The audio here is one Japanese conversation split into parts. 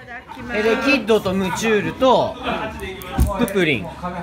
でキッドとムチュールとププリン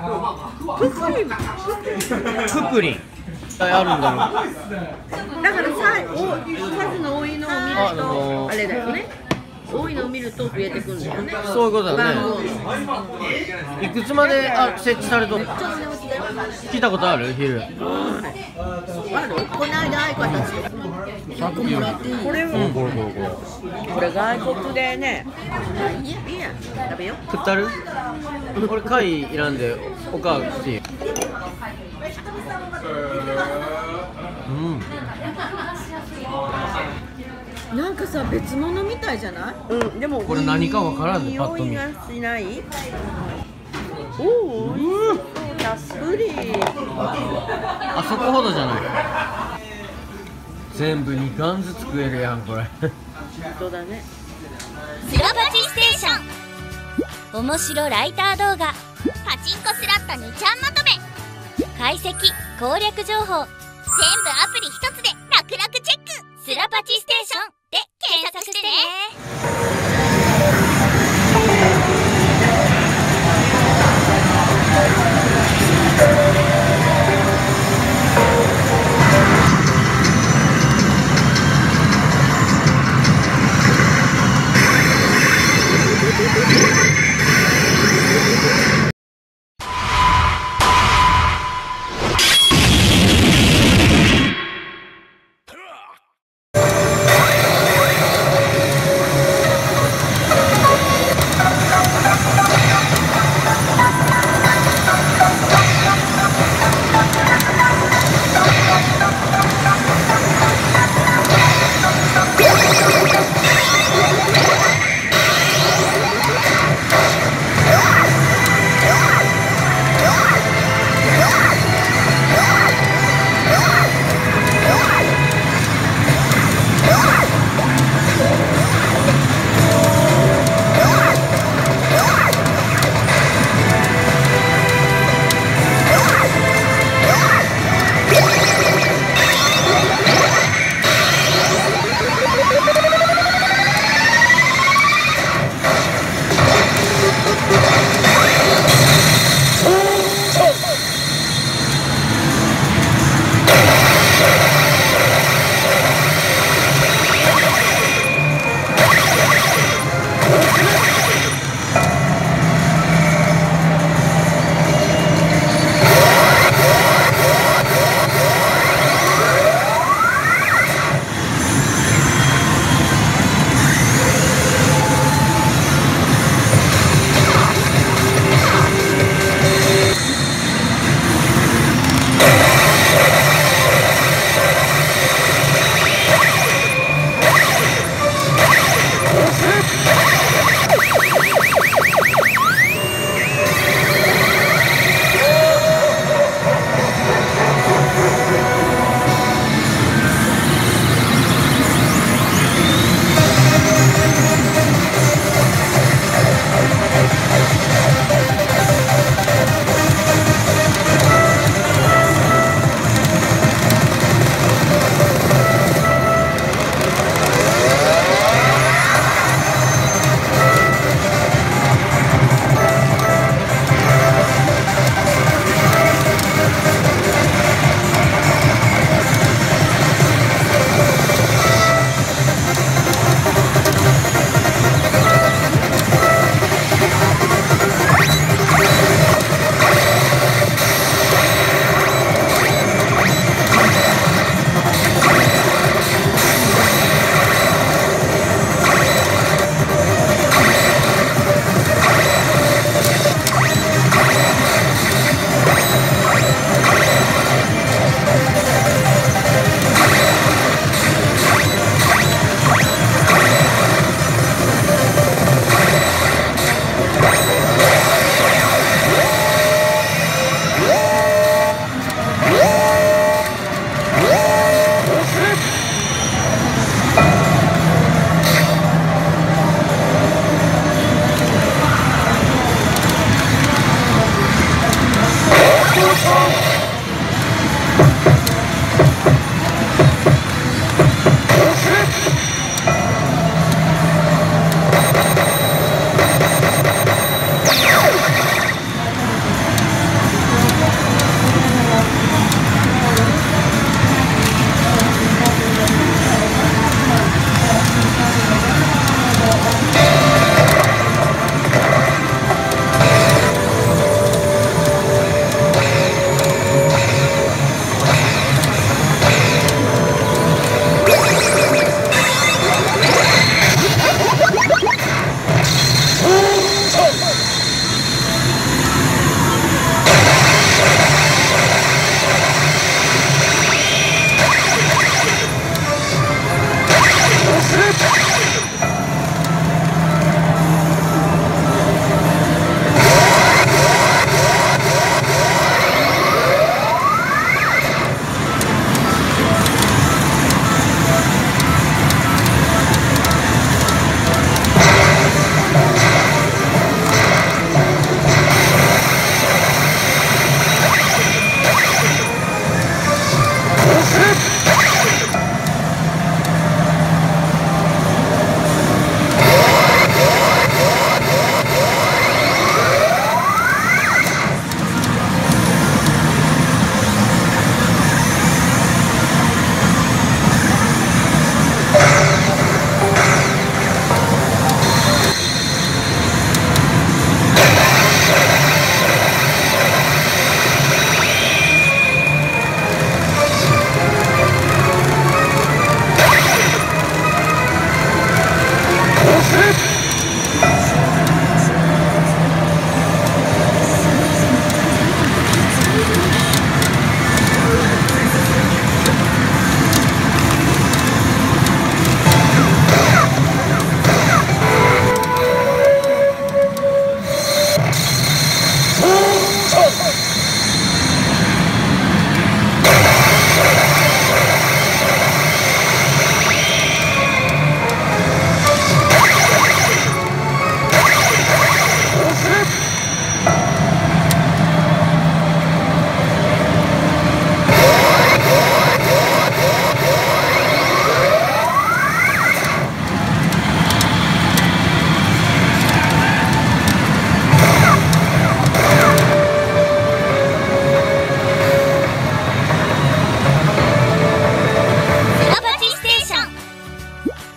あるんだろう。 だから数の多いのを見るとあれだよね。多いのを見ると増えてくんだよね。 そういうことだね。いくつまで設置されとる？聞いたことある？昼。 ある？この間相方たち100もらっていい？これはこれ外国でね。いいや食べよう。 食ったる？これ貝いらんでおかわりしていい？ なんかさ別物みたいじゃない？うん、でもこれ何かわからんね、パッと見。 匂いがしない？おお、たっぷり。 あそこほどじゃない。全部2貫ずつ食えるやんこれ。 本当だね。 スラパチステーション、面白ライター動画、パチンコスラット2ちゃんまとめ、解析攻略情報、全部アプリ一つで楽々チェック。スラパチステーションで検索してね。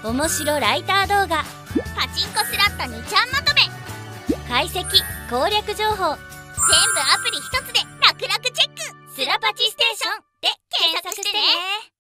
面白ライター動画パチンコスラット2ちゃんまとめ解析攻略情報全部アプリ一つで楽々チェックスラパチステーションで検索してね。